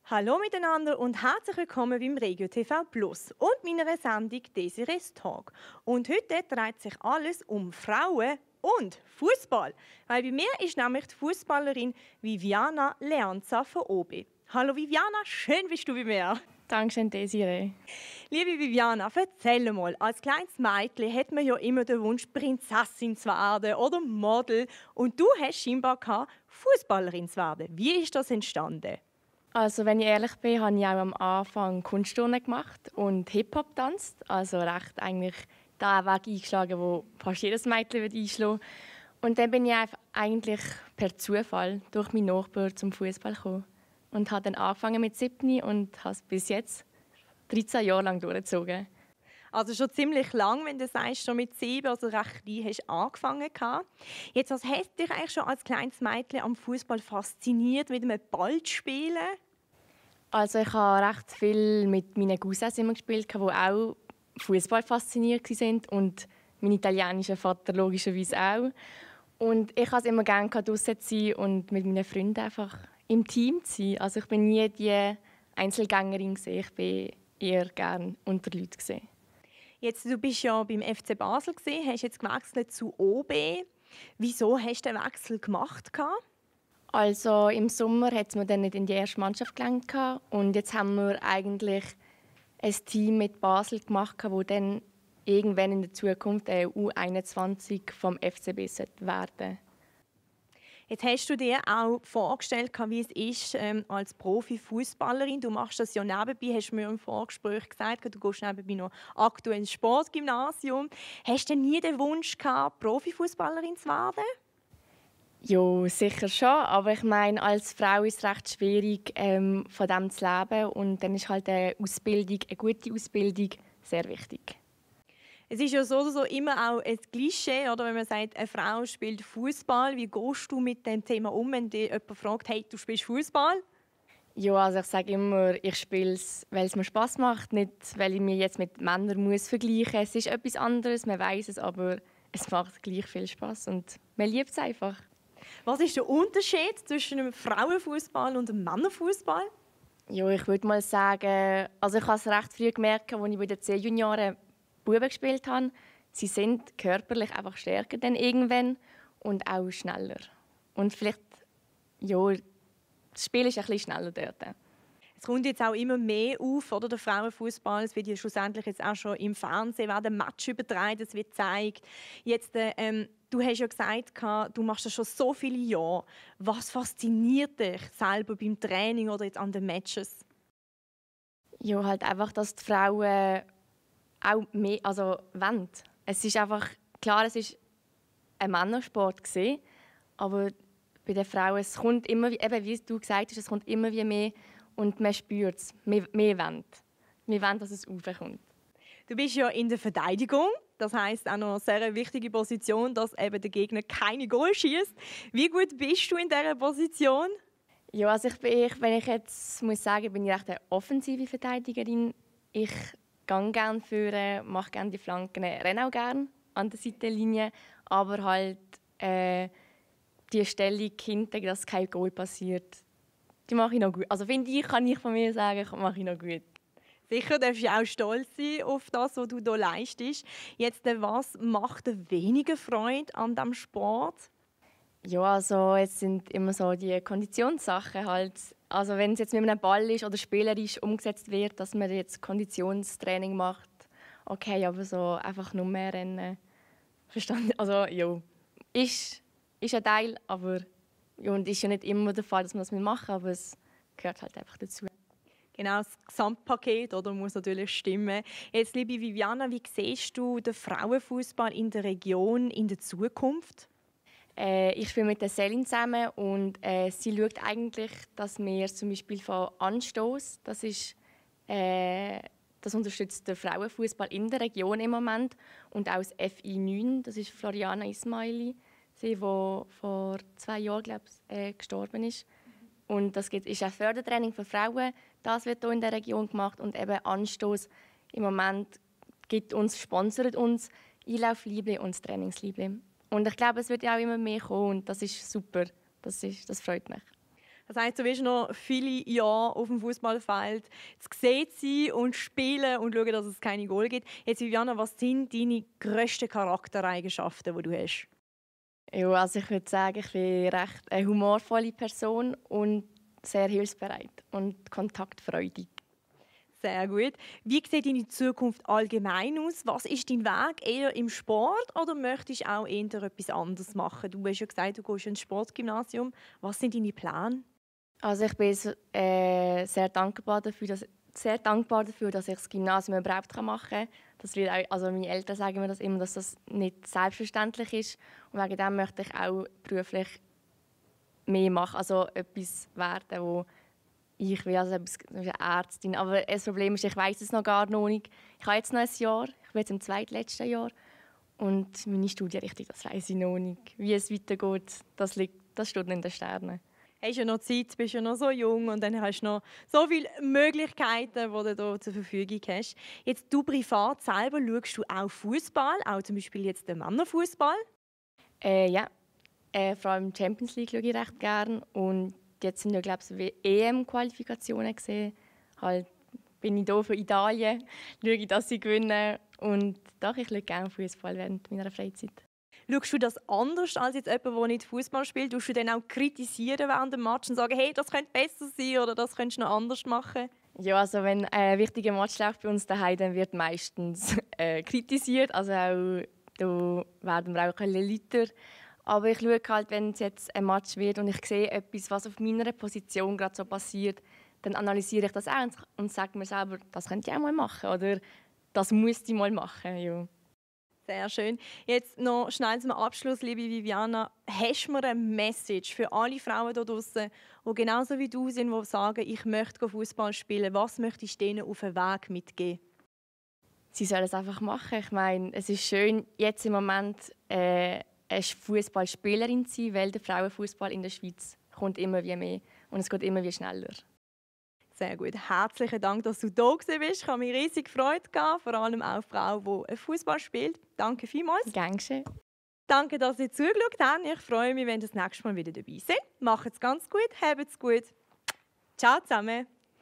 Hallo miteinander und herzlich willkommen beim Regio TV Plus und meiner Sendung Desirees Talk. Und heute dreht sich alles um Frauen und Fußball, weil bei mir ist nämlich die Fußballerin Viviana Leanza von OB. Hallo Viviana, schön bist du bei mir. Dankeschön, Desiree. Liebe Viviana, erzähl mal, als kleines Mädchen hat man ja immer den Wunsch, Prinzessin zu werden oder Model. Und du hast scheinbar Fußballerin zu werden. Wie ist das entstanden? Also, wenn ich ehrlich bin, habe ich auch am Anfang Kunstturnen gemacht und Hip-Hop tanzt. Also recht eigentlich den Weg eingeschlagen, wo fast jedes Mädchen einschlagen würde. Und dann bin ich eigentlich per Zufall durch meinen Nachbar zum Fußball gekommen. Und habe dann angefangen mit 7 und habe es bis jetzt 13 Jahre lang durchgezogen. Also schon ziemlich lang, wenn du sagst, schon mit 7, also recht klein, hast du angefangen. Jetzt, was hat dich eigentlich schon als kleines Mädchen am Fußball fasziniert, mit einem Ball zu spielen? Also ich habe recht viel mit meinen Cousins immer gespielt, die auch Fußball fasziniert waren und mein italienischer Vater logischerweise auch. Und ich habe es immer gerne draussen zu sein und mit meinen Freunden einfach im Team zu sein. Also ich bin nie die Einzelgängerin, ich bin eher gerne unter Leuten. Jetzt, du bist ja beim FC Basel, hast jetzt gewechselt zu OB. Wieso hast du den Wechsel gemacht? Also im Sommer hat es mir dann nicht in die erste Mannschaft gelangt und jetzt haben wir eigentlich ein Team mit Basel gemacht, wo dann irgendwann in der Zukunft eine U21 vom FCB werden sollte. Jetzt hast du dir auch vorgestellt, wie es ist als Profi-Fußballerin. Du machst das ja nebenbei, hast du mir im Vorgespräch gesagt, du gehst nebenbei noch aktuell ins Sportgymnasium. Hast du nie den Wunsch gehabt, Profifußballerin zu werden? Ja, sicher schon, aber ich meine, als Frau ist es recht schwierig, von dem zu leben und dann ist halt eine gute Ausbildung, sehr wichtig. Es ist ja so oder so immer auch ein Klischee, oder wenn man sagt, eine Frau spielt Fußball. Wie gehst du mit dem Thema um, wenn dich jemand fragt, hey, du spielst Fußball? Ja, also ich sage immer, ich spiele es, weil es mir Spass macht, nicht weil ich mich jetzt mit Männern muss vergleichen muss. Es ist etwas anderes, man weiß es, aber es macht gleich viel Spass und man liebt es einfach. Was ist der Unterschied zwischen einem Frauenfußball und einem Männerfußball? Ja, ich würde mal sagen, also ich habe es recht früh gemerkt, als ich bei den C-Junioren Buben gespielt habe. Sie sind körperlich einfach stärker dann irgendwann und auch schneller. Und vielleicht, ja, das Spiel ist ein bisschen schneller dort. Es kommt jetzt auch immer mehr auf, oder, der Frauenfußball. Es wird ja schlussendlich jetzt auch schon im Fernsehen werden Match übertragen, es wird gezeigt. Jetzt, du hast ja gesagt, du machst das schon so viele Jahre. Was fasziniert dich selber beim Training oder jetzt an den Matches? Ja, halt einfach, dass die Frauen auch mehr, also wollen. Es ist einfach, klar, es ist ein Männersport gewesen, aber bei den Frauen, es kommt immer, eben wie du gesagt hast, es kommt immer wie mehr und man spürt es. Wir wollen. Wir wollen, dass es raufkommt. Du bist ja in der Verteidigung. Das heisst auch noch eine sehr wichtige Position, dass eben der Gegner keine Goal schießt. Wie gut bist du in dieser Position? Ja, also wenn ich jetzt muss sagen, bin ich recht eine offensive Verteidigerin. Ich gehe gerne führen, mache gerne die Flanken, renne auch gerne an der Seitenlinie, aber halt die Stellung hinten, dass kein Goal passiert, die mache ich noch gut. Also finde ich, kann ich von mir sagen, mache ich noch gut. Sicher darfst du auch stolz sein auf das, was du hier leistest. Jetzt, was macht dir weniger Freude an diesem Sport? Ja, also es sind immer so die Konditionssachen halt. Also wenn es jetzt mit einem Ball ist oder spielerisch umgesetzt wird, dass man jetzt Konditionstraining macht, okay, aber so einfach nur mehr rennen, verstanden? Also ja, ist ein Teil, aber ja, und ist ja nicht immer der Fall, dass man das machen, aber es gehört halt einfach dazu. Genau, das Gesamtpaket oder, muss natürlich stimmen. Jetzt, liebe Viviana, wie siehst du den Frauenfußball in der Region in der Zukunft? Ich spiele mit der Selin zusammen und sie schaut eigentlich, dass wir zum Beispiel von Anstoß, das unterstützt den Frauenfußball in der Region im Moment und auch das FI9, das ist Floriana Ismaili, sie, die vor 2 Jahren gestorben ist. Und das ist ein Fördertraining für Frauen, das wird hier in der Region gemacht und eben Anstoß im Moment sponsert uns Einlaufliebli und das Trainingsliebli. Und ich glaube, es wird ja auch immer mehr kommen und das ist super. Das freut mich. Das heisst, du wirst noch viele Jahre auf dem Fußballfeld zu sehen sein und spielen und schauen, dass es keine Goal gibt. Jetzt, Viviana, was sind deine grössten Charaktereigenschaften, die du hast? Ja, also ich würde sagen, ich bin recht eine humorvolle Person und sehr hilfsbereit und kontaktfreudig. Sehr gut. Wie sieht deine Zukunft allgemein aus? Was ist dein Weg? Eher im Sport oder möchtest du auch eher etwas anderes machen? Du hast ja gesagt, du gehst ins Sportgymnasium. Was sind deine Pläne? Also ich bin sehr dankbar dafür, dass ich das Gymnasium überhaupt machen kann. Das wird auch, also meine Eltern sagen mir das immer, dass das nicht selbstverständlich ist. Und wegen dem möchte ich auch beruflich mehr machen, also etwas werden, wo ich will, also eine Ärztin. Aber das Problem ist, ich weiß es noch gar nicht. Ich habe jetzt noch ein Jahr, ich bin jetzt im zweitletzten Jahr. Und meine Studienrichtung, das weiß ich noch nicht. Wie es weitergeht, das steht noch in den Sternen. Hast ja noch Zeit, bist ja noch so jung und dann hast du noch so viele Möglichkeiten, die du hier zur Verfügung hast. Jetzt du privat selber, schaust du auch Fußball, auch zum Beispiel jetzt den Männerfußball? Ja, vor allem Champions League schaue ich recht gerne. Und jetzt sind ja, glaube ich, EM-Qualifikationen gesehen. Halt bin ich hier für Italien, schaue ich, dass sie gewinnen. Und doch, ich schaue gerne Fußball während meiner Freizeit. Schaust du das anders als jetzt jemand, der nicht Fußball spielt? Tust du dann auch kritisieren während dem Match und sagen, hey, das könnte besser sein oder das könntest du noch anders machen? Ja, also wenn ein wichtiger Match läuft bei uns daheim, dann wird meistens kritisiert. Also auch, da werden wir auch ein bisschen lauter. Aber ich schaue halt, wenn es jetzt ein Match wird und ich sehe etwas, was auf meiner Position gerade so passiert, dann analysiere ich das auch und sage mir selber, das könnte ich auch mal machen oder das muss ich mal machen. Ja. Sehr schön. Jetzt noch schnell zum Abschluss, liebe Viviana. Hast du mir eine Message für alle Frauen da draußen, die genauso wie du sind, die sagen, ich möchte Fußball spielen? Was möchtest du ihnen auf den Weg mitgeben? Sie sollen es einfach machen. Ich meine, es ist schön, jetzt im Moment eine Fußballspielerin zu sein, weil der Frauenfußball in der Schweiz kommt immer wie mehr und es geht immer wie schneller. Sehr gut. Herzlichen Dank, dass du da bist. Ich habe mich riesig gefreut, vor allem auch Frau, die Fußball spielt. Danke vielmals. Gern geschehen. Danke, dass ihr zugeschaut habt. Ich freue mich, wenn ihr das nächste Mal wieder dabei seid. Macht es ganz gut, habt es gut. Ciao zusammen.